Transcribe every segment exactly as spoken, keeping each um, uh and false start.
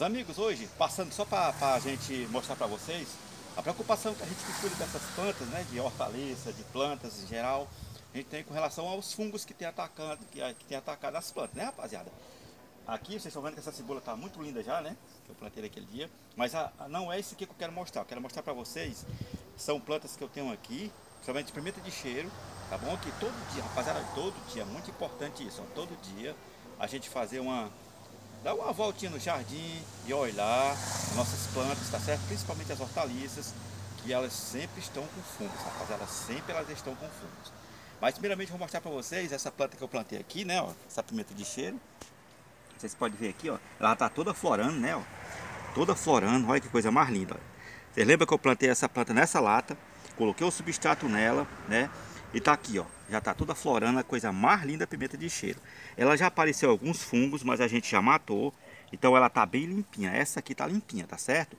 amigos, hoje, passando só para a gente mostrar para vocês a preocupação que a gente que cuida dessas plantas, né, de hortaliça, de plantas em geral, a gente tem com relação aos fungos que tem atacado, que, que tem atacado as plantas, né, rapaziada? Aqui vocês estão vendo que essa cebola está muito linda já, né, que eu plantei naquele dia, mas a, a, não é isso aqui que eu quero mostrar, eu quero mostrar para vocês, são plantas que eu tenho aqui, principalmente pimenta de cheiro, tá bom? Que todo dia, rapaziada, todo dia, muito importante isso, ó, todo dia a gente fazer uma dar uma voltinha no jardim e olhar nossas plantas, tá certo? Principalmente as hortaliças, que elas sempre estão com fungos, rapaziada, sempre elas estão com fungos. Mas primeiramente eu vou mostrar para vocês essa planta que eu plantei aqui, né, ó, essa pimenta de cheiro. Vocês podem ver aqui, ó, ela tá toda florando, né, ó, toda florando, olha que coisa mais linda, ó. Vocês lembram que eu plantei essa planta nessa lata, coloquei o substrato nela, né? E tá aqui, ó, já tá toda florando, a coisa mais linda, a pimenta de cheiro. Ela já apareceu alguns fungos, mas a gente já matou. Então ela tá bem limpinha. Essa aqui tá limpinha, tá certo?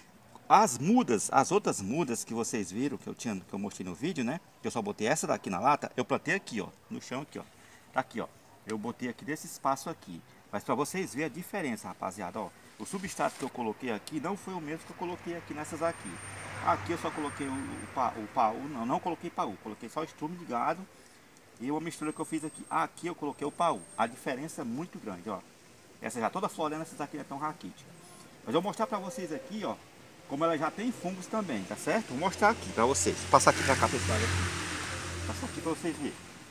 As mudas, as outras mudas que vocês viram, que eu tinha, que eu mostrei no vídeo, né? Que eu só botei essa daqui na lata, eu plantei aqui, ó, no chão aqui, ó. Tá aqui, ó. Eu botei aqui desse espaço aqui. Mas para vocês verem a diferença, rapaziada, ó. O substrato que eu coloquei aqui não foi o mesmo que eu coloquei aqui nessas aqui. Aqui eu só coloquei o, o, pa, o paú, não, não coloquei paú, coloquei só o estrume de gado e uma mistura que eu fiz aqui. Aqui eu coloquei o paú. A diferença é muito grande, ó. Essa já toda florando, essas aqui já estão raquíticas. Mas eu vou mostrar pra vocês aqui, ó, como ela já tem fungos também, tá certo? Vou mostrar aqui pra vocês. Vou passar aqui pra cá, pessoal, aqui. Passar aqui pra vocês verem.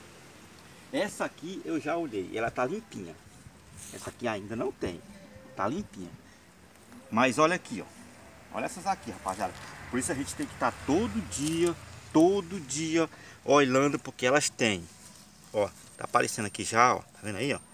Essa aqui eu já olhei, ela tá limpinha. Essa aqui ainda não tem, tá limpinha. Mas olha aqui, ó. Olha essas aqui, rapaziada. Por isso a gente tem que estar todo dia, todo dia olhando, porque elas têm. Ó, tá aparecendo aqui já, ó. Tá vendo aí, ó?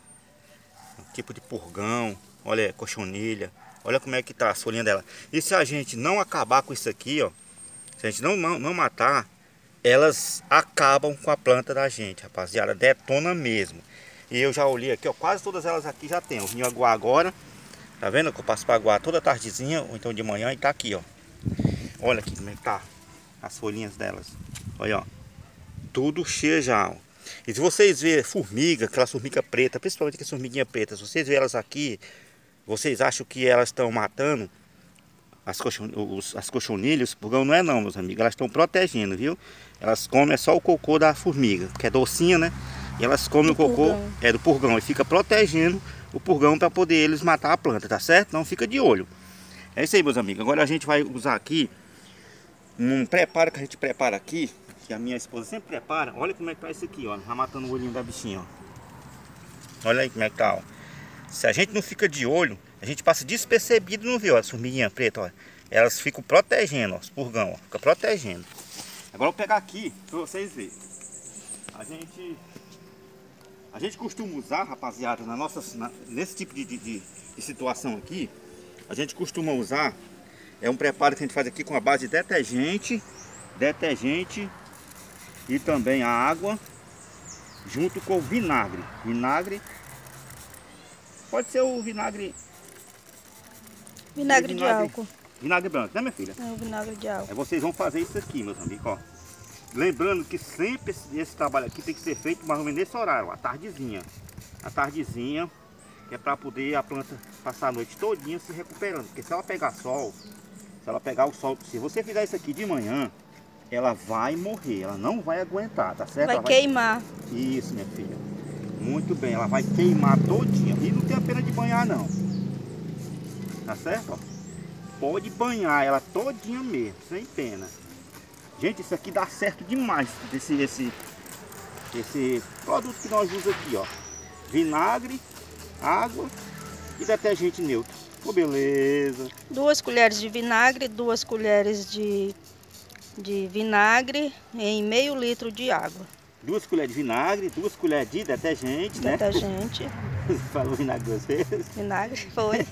Um tipo de purgão. Olha, cochonilha. Olha como é que tá a folhinha dela. E se a gente não acabar com isso aqui, ó. Se a gente não, não, não matar, elas acabam com a planta da gente, rapaziada. Detona mesmo. E eu já olhei aqui, ó. Quase todas elas aqui já tem. Eu vim aguar agora. Tá vendo que eu passo para aguar toda tardezinha, ou então de manhã, e tá aqui, ó. Olha aqui como é que tá as folhinhas delas. Olha, ó. Tudo cheio já, ó. E se vocês verem formiga, aquela formiga preta, principalmente aquelas formiguinhas pretas, se vocês verem elas aqui, vocês acham que elas estão matando as, cochon, os, as cochonilhas, os purgão? Não é não, meus amigos. Elas estão protegendo, viu? Elas comem é só o cocô da formiga, que é docinha, né? E elas comem do o cocô purgão. É do purgão e fica protegendo o purgão para poder eles matar a planta, tá certo? Então fica de olho. É isso aí, meus amigos. Agora a gente vai usar aqui um preparo que a gente prepara aqui, que a minha esposa sempre prepara. Olha como é que tá isso aqui, ó. Tá matando o olhinho da bichinha, ó. Olha aí como é que tá, ó. Se a gente não fica de olho, a gente passa despercebido, não viu, ó, as formiguinhas pretas, ó. Elas ficam protegendo, ó, os purgão, ó. Fica protegendo. Agora eu vou pegar aqui para vocês verem. A gente... A gente costuma usar, rapaziada, na nossa, na, nesse tipo de, de, de situação aqui, a gente costuma usar, é um preparo que a gente faz aqui com a base de detergente, detergente e também a água, junto com o vinagre. Vinagre, pode ser o vinagre... Vinagre, vinagre de álcool. Vinagre branco, né, minha filha? É o vinagre de álcool. Aí vocês vão fazer isso aqui, meus amigos, ó. Lembrando que sempre esse, esse trabalho aqui tem que ser feito mais ou menos nesse horário, ó, a tardezinha. A tardezinha, que é para poder a planta passar a noite todinha se recuperando. Porque se ela pegar sol, se ela pegar o sol, se você fizer isso aqui de manhã, ela vai morrer, ela não vai aguentar, tá certo? Vai ela queimar. Vai... Isso, minha filha. Muito bem, ela vai queimar todinha. E não tem a pena de banhar, não. Tá certo? Ó. Pode banhar ela todinha mesmo, sem pena. Gente, isso aqui dá certo demais, esse, esse, esse produto que nós usamos aqui, ó. Vinagre, água e detergente neutro. Oh, beleza. Duas colheres de vinagre, duas colheres de, de vinagre em meio litro de água. Duas colheres de vinagre, duas colheres de detergente, detergente. né? Detergente. Falou vinagre duas vezes. Vinagre, foi.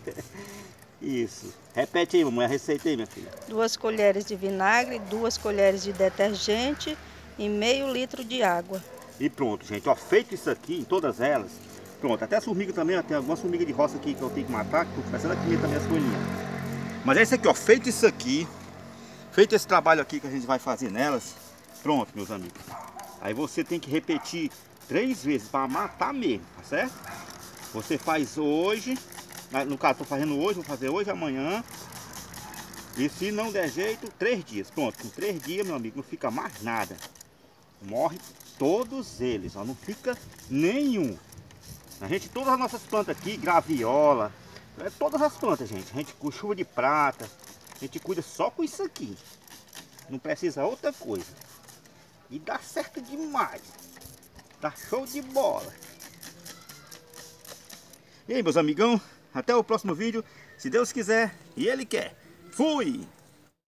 Isso. Repete aí, mamãe, a receita aí, minha filha. Duas colheres de vinagre, duas colheres de detergente e meio litro de água. E pronto, gente. Ó, feito isso aqui, em todas elas, pronto. Até as formigas também, ó, tem algumas formigas de roça aqui que eu tenho que matar, que estou começando a comer também as folhinhas. Mas é isso aqui, ó. Feito isso aqui, feito esse trabalho aqui que a gente vai fazer nelas, pronto, meus amigos. Aí você tem que repetir três vezes para matar mesmo, tá certo? Você faz hoje, No caso, estou fazendo hoje, vou fazer hoje, amanhã. E se não der jeito, três dias. Pronto, com três dias, meu amigo, não fica mais nada. Morre todos eles, ó, não fica nenhum. A gente, todas as nossas plantas aqui, graviola, é, todas as plantas, gente. A gente com chuva de prata, a gente cuida só com isso aqui. Não precisa outra coisa. E dá certo demais. Dá show de bola. E aí, meus amigão, até o próximo vídeo, se Deus quiser e Ele quer. Fui!